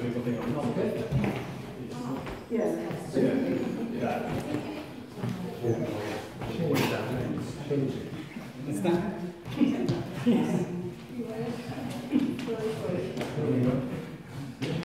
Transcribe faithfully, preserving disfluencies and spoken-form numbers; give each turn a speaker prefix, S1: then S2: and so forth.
S1: people think I'm not good.
S2: Yes.
S1: Yeah. Yeah. Change that. Change it. What's that?